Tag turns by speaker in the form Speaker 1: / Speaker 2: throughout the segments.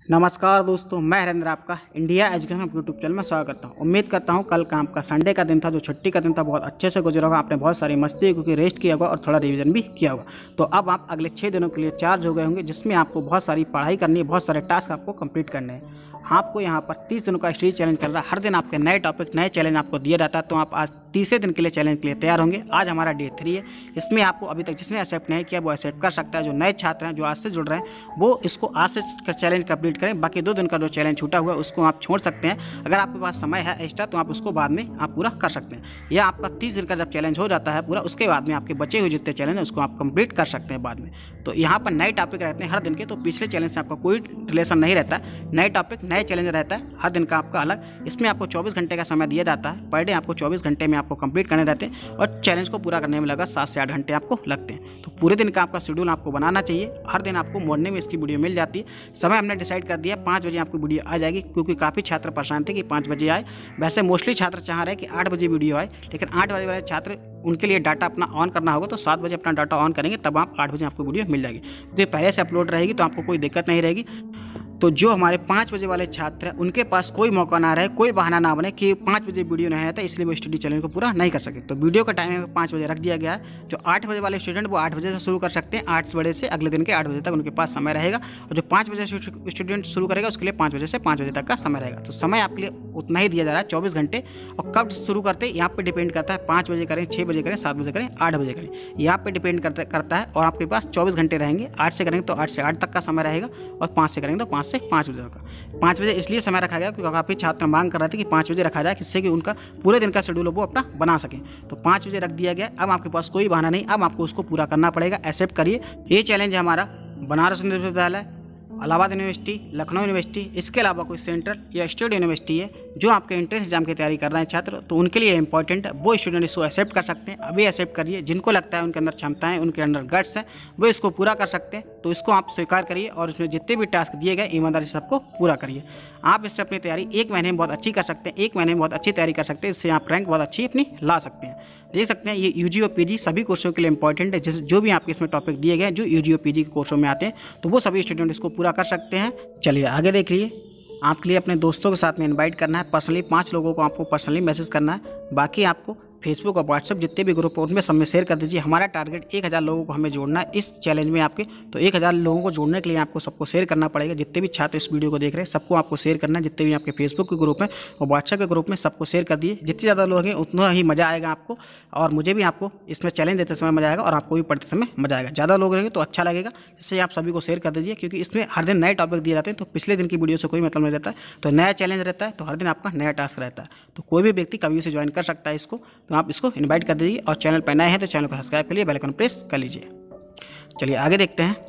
Speaker 1: नमस्कार दोस्तों, मैं हरेंद्र आपका इंडिया एजुकेशन यूट्यूब चैनल में स्वागत करता हूं। उम्मीद करता हूं कल का आपका संडे का दिन था, जो छुट्टी का दिन था, बहुत अच्छे से गुजरा होगा। आपने बहुत सारी मस्ती क्योंकि रेस्ट किया होगा और थोड़ा रिवीजन भी किया होगा। तो अब आप अगले 6 दिनों के लिए चार्ज हो गए होंगे, जिसमें आपको बहुत सारी पढ़ाई करनी है, बहुत सारे टास्क आपको कंप्लीट करने हैं। आपको यहाँ पर 30 दिनों का स्टडी चैलेंज कर रहा है। हर दिन आपके नए टॉपिक, नए चैलेंज आपको दिया जाता है। तो आप आज तीसरे दिन के लिए चैलेंज के लिए तैयार होंगे। आज हमारा डे 3 है। इसमें आपको अभी तक जिसने एक्सेप्ट नहीं किया वो एक्सेप्ट कर सकता है। जो नए छात्र हैं, जो आज से जुड़ रहे हैं, वो इसको आज से चैलेंज कंप्लीट करें। बाकी 2 दिन का जो चैलेंज छूटा हुआ है उसको आप छोड़ सकते हैं। अगर आपके पास समय है एक्स्ट्रा तो आप उसको बाद में आप पूरा कर सकते हैं। या आपका 30 दिन का जब चैलेंज हो जाता है पूरा, उसके बाद में आपके बचे हुए जितने चैलेंज हैं उसको आप कंप्लीट कर सकते हैं बाद में। तो यहाँ पर नए टॉपिक रहते हैं हर दिन के। तो पिछले चैलेंज से आपका कोई रिलेशन नहीं रहता है। नए टॉपिक, नए चैलेंज रहता है हर दिन का आपका अलग। इसमें आपको 24 घंटे का समय दिया जाता है। पर डे आपको 24 घंटे में आपको कंप्लीट करने रहते हैं और चैलेंज को पूरा करने में लगा 7 से 8 घंटे आपको लगते हैं। तो पूरे दिन का आपका शेड्यूल आपको बनाना चाहिए। हर दिन आपको मॉर्निंग में इसकी वीडियो मिल जाती है। समय हमने डिसाइड कर दिया 5 बजे आपको वीडियो आ जाएगी, क्योंकि काफ़ी छात्र परेशान थे कि 5 बजे आए। वैसे मोस्टली छात्र चाह रहे हैं कि 8 बजे वीडियो आए, लेकिन 8 बजे वाले छात्र उनके लिए डाटा अपना ऑन करना होगा। तो 7 बजे अपना डाटा ऑन करेंगे, तब आप 8 बजे आपको वीडियो मिल जाएगी, क्योंकि पहले से अपलोड रहेगी तो आपको कोई दिक्कत नहीं रहेगी। तो जो हमारे 5 बजे वाले छात्र हैं उनके पास कोई मौका ना रहे, कोई बहाना ना बने कि 5 बजे वीडियो नहीं आया था इसलिए वो स्टडी चैलेंज को पूरा नहीं कर सके। तो वीडियो का टाइमिंग 5 बजे रख दिया गया है। जो 8 बजे वाले स्टूडेंट वो 8 बजे से शुरू कर सकते हैं। 8 बजे से अगले दिन के 8 बजे तक उनके पास समय रहेगा। और जो 5 बजे से स्टूडेंट शुरू करेगा उसके लिए 5 बजे से 5 बजे तक का समय रहेगा। तो समय आपके लिए उतना ही दिया जा रहा है, 24 घंटे। और कब शुरू करते हैं यहाँ पर डिपेंड करता है। 5 बजे करें, 6 बजे करें, 7 बजे करें, 8 बजे करें, यहाँ पर डिपेंड करता है। और आपके पास 24 घंटे रहेंगे। 8 से करेंगे तो 8 से 8 तक का समय रहेगा, और 5 से करेंगे तो 5 से 5 बजे तक का। 5 बजे इसलिए समय रखा गया क्योंकि काफ़ी छात्र मांग कर रहे थे कि 5 बजे रखा जाए, जिससे कि उनका पूरे दिन का शेड्यूल वो अपना बना सकें। तो 5 बजे रख दिया गया। अब आपके पास कोई बहाना नहीं, अब आपको उसको पूरा करना पड़ेगा। एक्सेप्ट करिए। ये चैलेंज है हमारा बनारस हिंदू विश्वविद्यालय, इलाहाबाद यूनिवर्सिटी, लखनऊ यूनिवर्सिटी, इसके अलावा कोई सेंट्रल या स्टेट यूनिवर्सिटी है जो आपके एंट्रेंस एग्जाम की तैयारी कर रहे हैं छात्र, तो उनके लिए इंपॉर्टेंट है। वो स्टूडेंट इसको एक्सेप्ट कर सकते हैं। अभी एक्सेप्ट करिए। जिनको लगता है उनके अंदर क्षमताएं, उनके अंदर गट्स हैं, वो इसको पूरा कर सकते हैं। तो इसको आप स्वीकार करिए और इसमें जितने भी टास्क दिए गए ईमानदारी से सबको पूरा करिए। आप इससे अपनी तैयारी 1 महीने में बहुत अच्छी कर सकते हैं। 1 महीने में बहुत अच्छी तैयारी कर सकते हैं। इससे आप रैंक बहुत अच्छी अपनी ला सकते हैं। देख सकते हैं ये यूजी और पीजी सभी कोर्सों के लिए इंपॉर्टेंट है। जैसे जो भी आपके इसमें टॉपिक दिए गए जो यूजी और पीजी के कोर्सों में आते हैं, तो वो सभी स्टूडेंट इसको पूरा कर सकते हैं। चलिए आगे देख लिए। आपके लिए अपने दोस्तों के साथ में इनवाइट करना है। पर्सनली 5 लोगों को आपको पर्सनली मैसेज करना है। बाकी आपको फेसबुक और व्हाट्सएप जितने भी ग्रुप हैं उनमें सब में शेयर कर दीजिए। हमारा टारगेट 1000 लोगों को हमें जोड़ना है इस चैलेंज में आपके। तो 1000 लोगों को जोड़ने के लिए आपको सबको शेयर करना पड़ेगा। जितने भी छात्र इस वीडियो को देख रहे हैं सबको आपको शेयर करना है। जितने भी आपके फेसबुक के ग्रुप हैं और व्हाट्सएप के ग्रुप में सबको शेयर कर दिए। जितने ज़्यादा लोग हैं उतना ही मज़ा आएगा आपको, और मुझे भी आपको इसमें चैलेंज देते समय मज़ा आएगा और आपको भी पढ़ते समय मज़ा आएगा। ज़्यादा लोग रहेंगे तो अच्छा लगेगा। इससे आप सभी को शेयर कर दीजिए, क्योंकि इसमें हर दिन नए टॉपिक दिए जाते हैं। तो पिछले दिन की वीडियो से कोई मतलब नहीं रहता है। तो नया चैलेंज रहता है, तो हर दिन आपका नया टास्क रहता है। तो कोई भी व्यक्ति कभी से ज्वाइन कर सकता है इसको। तो आप इसको इन्वाइट कर दीजिए। और चैनल पर नए हैं तो चैनल को सब्सक्राइब करिए, बेल आइकन प्रेस कर लीजिए। चलिए आगे देखते हैं।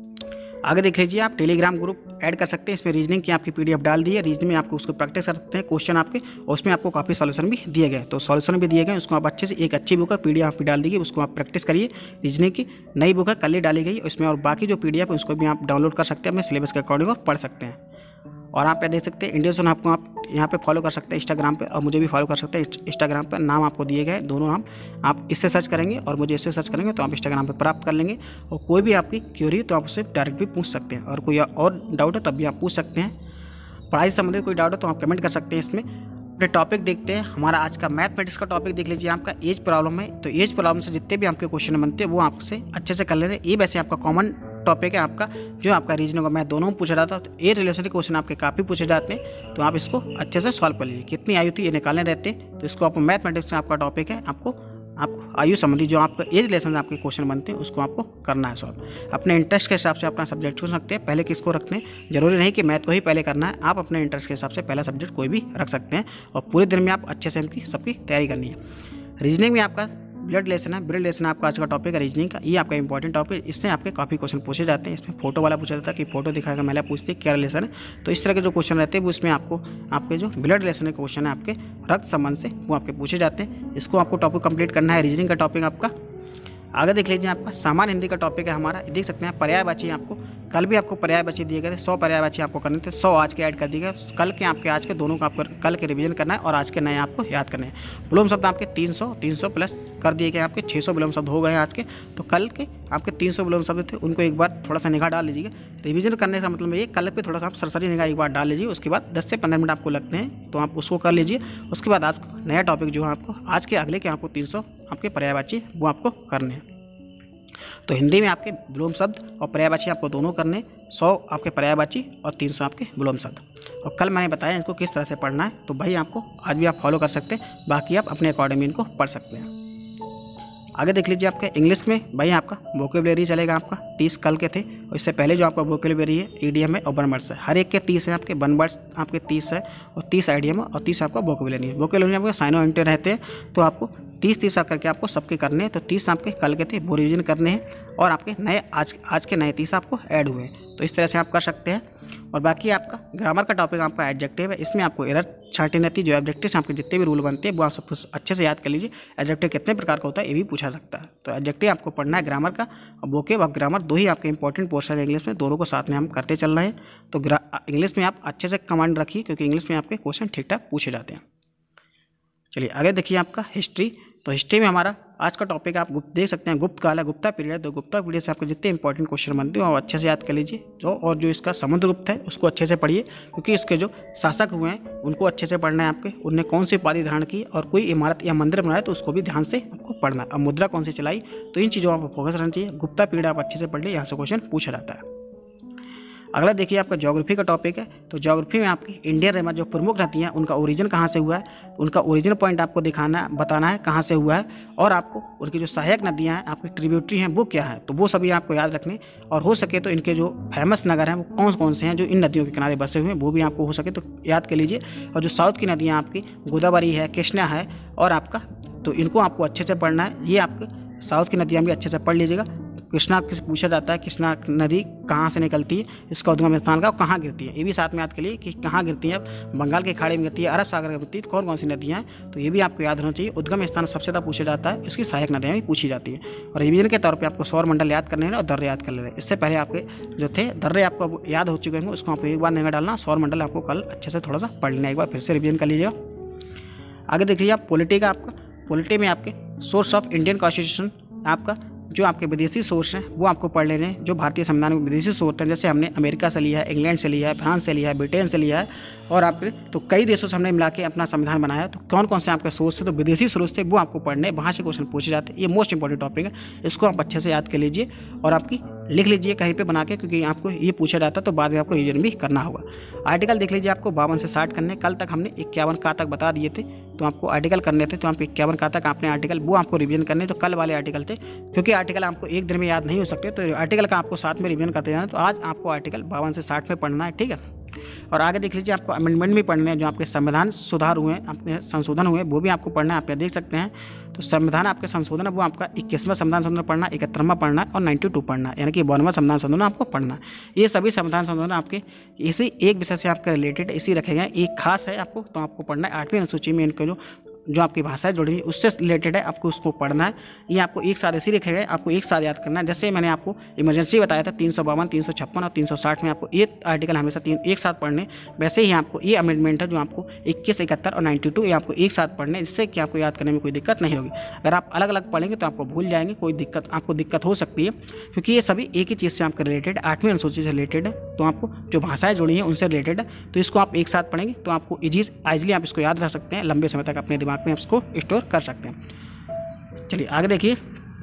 Speaker 1: आगे देख लीजिए, आप टेलीग्राम ग्रुप ऐड कर सकते हैं। इसमें रीजनिंग की आपकी पीडीएफ डाल दी है। रीजनिंग में आपको उसको प्रैक्टिस कर सकते हैं क्वेश्चन आपके, और उसमें आपको काफ़ी सॉल्यूशन भी दिए गए। तो सॉल्यूशन भी दिए गए, उसको आप अच्छे से एक अच्छी बुक है पीडीएफ आप डाल दीजिए, उसको आप प्रैक्टिस करिए। रीजनिंग की नई बुक है, कल ही डाली गई उसमें, और बाकी जो पीडीएफ है उसको भी आप डाउनलोड कर सकते हैं अपने सिलेबस के अकॉर्डिंग और पढ़ सकते हैं। और आप देख सकते हैं इंडियन आपको आप यहाँ पे फॉलो कर सकते हैं इंस्टाग्राम पे, और मुझे भी फॉलो कर सकते हैं इंस्टाग्राम पर। नाम आपको दिए गए दोनों नाम, आप इससे सर्च करेंगे और मुझे इससे सर्च करेंगे तो आप इंस्टाग्राम पे प्राप्त कर लेंगे। और कोई भी आपकी क्वेरी तो आप उससे डायरेक्ट भी पूछ सकते हैं, और कोई और डाउट है तब भी आप पूछ सकते हैं। पढ़ाई से संबंधित कोई डाउट है तो आप कमेंट कर सकते हैं इसमें। अपने टॉपिक देखते हैं। हमारा आज का मैथमेटिक्स का टॉपिक देख लीजिए। आपका एज प्रॉब्लम है, तो एज प्रॉब्लम से जितने भी आपके क्वेश्चन बनते हैं वो आपसे अच्छे से कर ले रहे हैं। ये वैसे आपका कॉमन टॉपिक है आपका, जो आपका रीजनिंग और मैथ दोनों में पूछा जाता है। तो ये रिलेटेड क्वेश्चन आपके काफ़ी पूछे जाते हैं, तो आप इसको अच्छे से सॉल्व कर लीजिए। कितनी आयु थी ये निकालने रहते हैं, तो इसको आपको मैथमेटिक्स में आपका टॉपिक है। आपको आयु संबंधी जो आपका एज रिलेशन आपके क्वेश्चन बनते हैं उसको आपको करना है सॉल्व। अपने इंटरेस्ट के हिसाब से अपना सब्जेक्ट चुन सकते हैं। पहले किसको रखते हैं, जरूरी नहीं कि मैथ को ही पहले करना है। आप अपने इंटरेस्ट के हिसाब से पहला सब्जेक्ट कोई भी रख सकते हैं, और पूरे दिन में आप अच्छे से इनकी सबकी तैयारी करनी है। रीजनिंग में आपका ब्लड रिलेशन है। ब्लड रिलेशन आपका आज का टॉपिक है रीजनिंग का। ये आपका इंपॉर्टेंट टॉपिक, इसमें आपके काफ़ी क्वेश्चन पूछे जाते हैं। इसमें फोटो वाला पूछा जाता है कि फोटो दिखाएगा, महिला पूछती है क्या रिलेशन है। तो इस तरह के जो क्वेश्चन रहते हैं वो इसमें आपको आपके जो ब्लड रिलेशन के क्वेश्चन है आपके रक्त संबंध से वो आपके पूछे जाते हैं। इसको आपको टॉपिक कंप्लीट करना है। रीजनिंग का टॉपिक आपका आगे देख लीजिए। आपका सामान्य हिंदी का टॉपिक है हमारा। देख सकते हैं पर्यायवाची आपको कल भी आपको पर्यायवाची दिए गए थे। 100 पर्यायवाची आपको करने थे, 100 आज के ऐड कर दिए गए। कल के आपके आज के दोनों का आपको कल के रिवीजन करना है और आज के नए आपको याद करने हैं। विलोम शब्द आपके 300 प्लस कर दिए गए। आपके 600 विलोम शब्द हो गए आज के। तो कल के आपके 300 विलोम शब्द थे, उनको एक बार थोड़ा सा निगाह डाल लीजिएगा। रिवीजन करने का मतलब ये कल पे थोड़ा सा आप सरसरी निगाह एक बार डाल लीजिए, उसके बाद 10 से 15 मिनट आपको लगते हैं तो आप उसको कर लीजिए। उसके बाद आप नया टॉपिक जो है आपको आज के अगले के आपको 300 आपके पर्यायवाची वो आपको करने हैं। तो हिंदी में आपके विलोम शब्द और पर्यायवाची आपको दोनों करने, 100 आपके पर्यायवाची और 300 आपके विलोम शब्द। और कल मैंने बताया इनको किस तरह से पढ़ना है, तो भाई आपको आज भी आप फॉलो कर सकते हैं, बाकी आप अपने अकॉर्डिंग इनको पढ़ सकते हैं। आगे देख लीजिए आपके इंग्लिश में भाई आपका वोकेबलरी चलेगा आपका 30 कल के थे, और इससे पहले जो आपका वोकेबलरी है ईडीएम है और वन वर्ड्स है, हर एक के 30 है आपके, वन वर्ड्स आपके 30 है और 30 आईडीएम है और 30 आपका वोकेबलरी है। वोकेबलरी आपके साइनो इंटर रहते हैं, तो आपको 30 करके आपको सबके करने हैं। तो 30 आपके कल के थे वो रिविजन करने हैं और आपके नए आज के नए 30 आपको ऐड हुए हैं। तो इस तरह से आप कर सकते हैं। और बाकी आपका ग्रामर का टॉपिक आपका एडजेक्टिव है, इसमें आपको एरर छांटनी रहती है। जो एडजेक्टिव आपके जितने भी रूल बनते हैं वो आप सब कुछ अच्छे से याद कर लीजिए। एडजेक्टिव कितने प्रकार का होता है ये भी पूछा सकता है। तो एडजेक्टिव आपको पढ़ना है ग्रामर का, और वोकेब और ग्रामर दो ही आपके इंपॉर्टेंट पोर्शन है इंग्लिश में, दोनों को साथ में हम करते चल रहे हैं। तो इंग्लिश में आप अच्छे से कमांड रखिए, क्योंकि इंग्लिश में आपके क्वेश्चन ठीक ठाक पूछे जाते हैं। चलिए आगे देखिए आपका हिस्ट्री। तो हिस्ट्री में हमारा आज का टॉपिक आप देख सकते हैं गुप्त काल है, गुप्ता पीरियड है। तो गुप्ता पीरियड से आपको जितने इंपॉर्टेंट क्वेश्चन बनते हैं वो अच्छे से याद कर लीजिए। और जो इसका समुद्रगुप्त है उसको अच्छे से पढ़िए, क्योंकि इसके जो शासक हुए हैं उनको अच्छे से पढ़ना है आपके, उनने कौन सी उपाधि धारण की और कोई इमारत या मंदिर बनाया तो उसको भी ध्यान से आपको पढ़ना है। और मुद्रा कौन सी चलाई, तो इन चीज़ों पर फोकस रहना चाहिए। गुप्ता पीरियड आप अच्छे से पढ़ लीजिए, यहाँ से क्वेश्चन पूछा जाता है। अगला देखिए आपका ज्योग्राफी का टॉपिक है। तो ज्योग्राफी में आपकी इंडियन रेमा जो प्रमुख नदियाँ हैं उनका ओरिजिन कहाँ से हुआ है, उनका ओरिजिन पॉइंट आपको दिखाना बताना है कहाँ से हुआ है, और आपको उनकी जो सहायक नदियाँ हैं आपकी ट्रिब्यूटरी हैं वो क्या है, तो वो सभी आपको याद रखने। और हो सके तो इनके जो फेमस नगर हैं वो कौन कौन से हैं जो इन नदियों के किनारे बसे हुए हैं, वो भी आपको हो सके तो याद कर लीजिए। और जो साउथ की नदियाँ आपकी गोदावरी है, कृष्णा है और आपका, तो इनको आपको अच्छे से पढ़ना है। ये आपके साउथ की नदियाँ भी अच्छे से पढ़ लीजिएगा। कृष्णा किसे पूछा जाता है, कृष्णा नदी कहाँ से निकलती है, इसका उद्गम स्थान का कहाँ गिरती है, ये भी साथ में याद के लिए कि कहाँ गिरती है, बंगाल के खाड़ी में गिरती है, अरब सागर में गिरती है, कौन कौन सी नदियाँ हैं, तो ये भी आपको याद होना चाहिए। उद्गम स्थान सबसे ज़्यादा पूछा जाता है, इसकी सहायक नदियाँ भी पूछी जाती है। और रिवीजन के तौर पर आपको सौर मंडल याद करने हैं और दर्रे याद कर ले रहे हैं। इससे पहले आपके जो थे दर्रे आपको याद हो चुके होंगे, उसको आपको एक बार नहीं डालना। सौर मंडल आपको कल अच्छे से थोड़ा सा पढ़ लेना, एक बार फिर से रिवीजन कर लीजिएगा। आगे देख लीजिए आप पॉलिटी का। आपका पॉलिटी में आपके सोर्स ऑफ इंडियन कॉन्स्टिट्यूशन, आपका जो आपके विदेशी सोर्स हैं वो आपको पढ़ लेने हैं। जो भारतीय संविधान में विदेशी सोर्स हैं, जैसे हमने अमेरिका से लिया है, इंग्लैंड से लिया है, फ्रांस से लिया है, ब्रिटेन से लिया है, और आपके तो कई देशों से हमने मिला के अपना संविधान बनाया। तो कौन कौन से आपके सोर्स थे, तो विदेशी सोर्स थे वो आपको पढ़ने, वहाँ से क्वेश्चन पूछे जाते हैं। ये मोस्ट इंपॉर्टेंट टॉपिक है, इसको आप अच्छे से याद कर लीजिए और आपकी लिख लीजिए कहीं पे बना के, क्योंकि आपको ये पूछा जाता है तो बाद में आपको रिवीजन भी करना होगा। आर्टिकल देख लीजिए, आपको 52 से 60 करने। कल तक हमने 51 का तक बता दिए थे, तो आपको आर्टिकल करने थे, तो आप 51 का तक आपने आर्टिकल वो आपको रिवीजन करने, तो कल वाले आर्टिकल थे। क्योंकि आर्टिकल आपको एक दिन में याद नहीं हो सकते, तो आर्टिकल का आपको साथ में रिवीजन करते जाना। तो आज आपको आर्टिकल 52 से 60 में पढ़ना है, ठीक है। और आगे देख लीजिए आपको अमेंडमेंट भी पढ़ने हैं, जो आपके संविधान सुधार हुए हैं, अपने संशोधन हुए, वो भी आपको पढ़ना है। आप देख सकते हैं तो संविधान आपके संशोधन है वो आपका 21वां संविधान संशोधन पढ़ना, 71वां पढ़ना है और 92 पढ़ना है, यानी कि 52वां संविधान संशोधन आपको पढ़ना है। ये सभी संविधान संशोधन आपके इसी एक विषय से आपके रिलेटेड इसी रखे गए, एक खास है आपको, तो आपको पढ़ना है। 8वीं अनुसूची में इनके जो आपकी भाषाएं जुड़ी है उससे रिलेटेड है, आपको उसको पढ़ना है। ये आपको एक साथ ऐसे रखे गए, आपको एक साथ याद करना है। जैसे मैंने आपको इमरजेंसी बताया था 352, 356 और 360 में आपको ये आर्टिकल हमेशा एक साथ पढ़ने, वैसे ही आपको ये अमेंडमेंट है जो आपको 21, 71 और 92 ये आपको एक साथ पढ़ने, जिससे कि आपको याद करने में कोई दिक्कत नहीं होगी। अगर आप अलग अलग पढ़ेंगे तो आपको भूल जाएंगे, कोई दिक्कत आपको दिक्कत हो सकती है, क्योंकि ये सभी एक ही चीज़ से आपके रिलेटेड 8वीं अनुसूची से रिलेटेड है। तो आपको जो भाषाएं जुड़ी हैं उनसे रिलेटेड है, तो इसको आप एक साथ पढ़ेंगे तो आपको ईजिली आप इसको याद रख सकते हैं, लंबे समय तक अपने दिमाग में इसको स्टोर कर सकते हैं। चलिए आगे देखिए,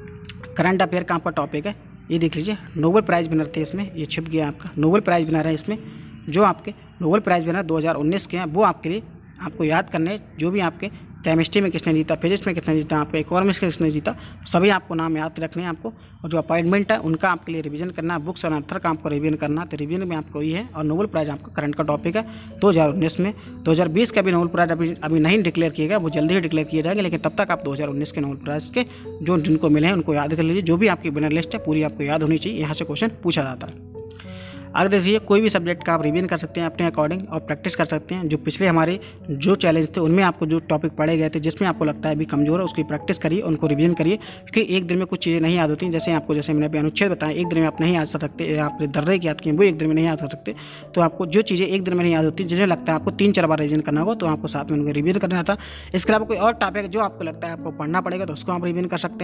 Speaker 1: करंट अफेयर का आपका टॉपिक है। ये देख लीजिए, नोबेल प्राइज़ विनर थे, इसमें ये छिप गया आपका नोबेल प्राइज़ विनर है। इसमें जो आपके नोबेल प्राइज़ विनर 2019 के हैं वो आपके लिए आपको याद करने, जो भी आपके केमिस्ट्री में किसने जीता, फिजिक्स में किसने जीता, आपको इकोनॉमिक्स में किसने जीता, सभी आपको नाम याद रखने हैं आपको। और जो अपॉइंटमेंट है उनका आपके लिए रिवीजन करना है, बुक्स और ऑथर का आपको रिवीजन करना है। तो रिवीजन में आपको ये है। और नोबेल प्राइज़ आपका करंट का टॉपिक है 2019 में। 2020 का भी नोबेल प्राइज़ अभी नहीं डिक्लेयर किएगा, वो जल्दी ही डिक्लेयर किए जाएंगे, लेकिन तब तक आप 2019 के नोबेल प्राइज़ के जिनको मिले हैं उनको याद कर लीजिए। जो भी आपकी विनर लिस्ट है पूरी आपको याद होनी चाहिए, यहाँ से क्वेश्चन पूछा जाता है। आगे देखिए, कोई भी सब्जेक्ट का आप रिवीजन कर सकते हैं अपने अकॉर्डिंग और प्रैक्टिस कर सकते हैं। जो पिछले हमारे जो चैलेंज थे उनमें आपको जो टॉपिक पढ़े गए थे जिसमें आपको लगता है अभी कमजोर है, उसकी प्रैक्टिस करिए, उनको रिवीजन करिए, क्योंकि एक दिन में कुछ चीज़ें नहीं याद होती। जैसे मैंने अभी अनुच्छेद बताया, एक दिन में आप नहीं याद सकते, आपने दर्रे की याद किए वो एक दिन में नहीं याद कर सकते। तो आपको जो चीज़ें एक दिन में नहीं याद होती, जिन्हें लगता है आपको 3-4 बार रिवीजन करना होगा, तो आपको साथ में उनको रिवीजन करना था। इसके अलावा कोई और टॉपिक जो आपको लगता है आपको पढ़ना पड़ेगा तो उसको आप रिवीजन कर सकते हैं।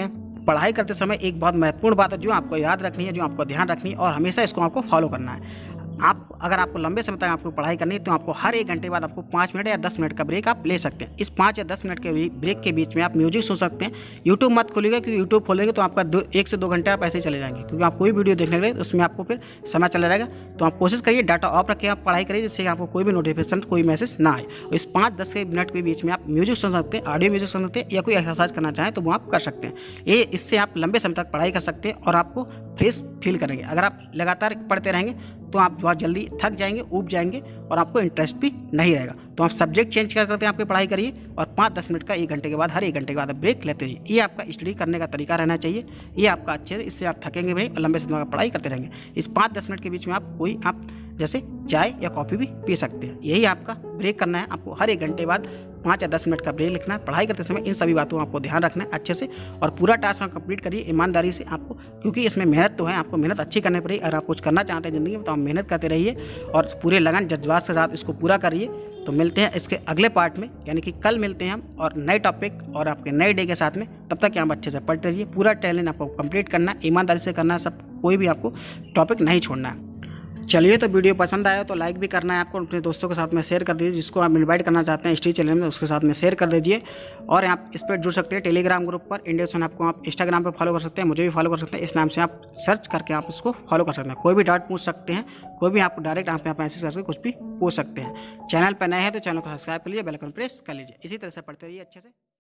Speaker 1: पढ़ाई करते समय एक बहुत महत्वपूर्ण बात है जो आपको याद रखनी है, जो आपको ध्यान रखनी है और हमेशा इसको आपको फॉलो करना है। अगर आपको लंबे समय तक आपको पढ़ाई करनी है तो आपको हर 1 घंटे बाद आपको 5 मिनट या 10 मिनट का ब्रेक आप ले सकते हैं। इस 5 या 10 मिनट के ब्रेक के बीच में आप म्यूजिक सुन सकते हैं। यूट्यूब मत खोलिएगा, क्योंकि यूट्यूब खोलेंगे तो आपका 1 से 2 घंटे आप ऐसे ही चले जाएंगे, क्योंकि आप कोई वीडियो देखने के लिए उसमें आपको फिर समय चला जाएगा। तो आप कोशिश करिए डाटा ऑफ रखिए, आप पढ़ाई करिए, जिससे आपको कोई भी नोटिफिकेशन, कोई मैसेज ना आए। इस 5-10 मिनट के बीच में आप म्यूजिक सुन सकते हैं, ऑडियो म्यूजिक सुन सकते हैं, या कोई एक्सरसाइज करना चाहें तो वो आप कर सकते हैं। इससे आप लंबे समय तक पढ़ाई कर सकते हैं और आपको फ्रेश फील करेंगे। अगर आप लगातार पढ़ते रहेंगे तो आप बहुत जल्दी थक जाएंगे, ऊब जाएंगे और आपको इंटरेस्ट भी नहीं रहेगा। तो आप सब्जेक्ट चेंज करते हैं, आपकी पढ़ाई करिए और 5-10 मिनट का 1 घंटे के बाद, हर 1 घंटे के बाद ब्रेक लेते रहिए। ये आपका स्टडी करने का तरीका रहना चाहिए। ये आपका अच्छे से, इससे आप थकेंगे भी और लंबे समय तक पढ़ाई करते रहेंगे। इस 5-10 मिनट के बीच में आप जैसे चाय या कॉफ़ी भी पी सकते हैं। यही आपका ब्रेक करना है। आपको हर 1 घंटे बाद 5 या 10 मिनट का ब्रेक लिखना है। पढ़ाई करते समय इन सभी बातों को आपको ध्यान रखना है अच्छे से, और पूरा टास्क आप कंप्लीट करिए ईमानदारी से आपको, क्योंकि इसमें मेहनत तो है, आपको मेहनत अच्छी करनी पड़ेगी। अगर आप कुछ करना चाहते हैं ज़िंदगी में तो आप मेहनत करते रहिए और पूरे लगन जज्बात के साथ इसको पूरा करिए। तो मिलते हैं इसके अगले पार्ट में, यानी कि कल मिलते हैं हम और नए टॉपिक और आपके नए डे के साथ में। तब तक आप अच्छे से पढ़ते रहिए। पूरा टैलेंट आपको कंप्लीट करना है, ईमानदारी से करना है, सब कोई भी आपको टॉपिक नहीं छोड़ना है। चलिए, तो वीडियो पसंद आया तो लाइक भी करना है आपको, अपने दोस्तों के साथ में शेयर कर दीजिए। जिसको आप इनवाइट करना चाहते हैं स्टडी चैनल में, उसके साथ में शेयर कर दीजिए। और आप इस पर जुड़ सकते हैं टेलीग्राम ग्रुप पर, इंडिया आपको आप इंस्टाग्राम पर फॉलो कर सकते हैं, मुझे भी फॉलो कर सकते हैं। इस नाम से आप सर्च करके आप इसको फॉलो कर सकते हैं। कोई भी डाउट पूछ सकते हैं, कोई भी आप डायरेक्ट आप यहाँ मैसेज करके कुछ भी पूछ सकते हैं। चैनल पर नए हैं तो चैनल को सब्सक्राइब कर लीजिए, बेल आइकन प्रेस कर लीजिए। इसी तरह से पढ़ते रहिए अच्छे से।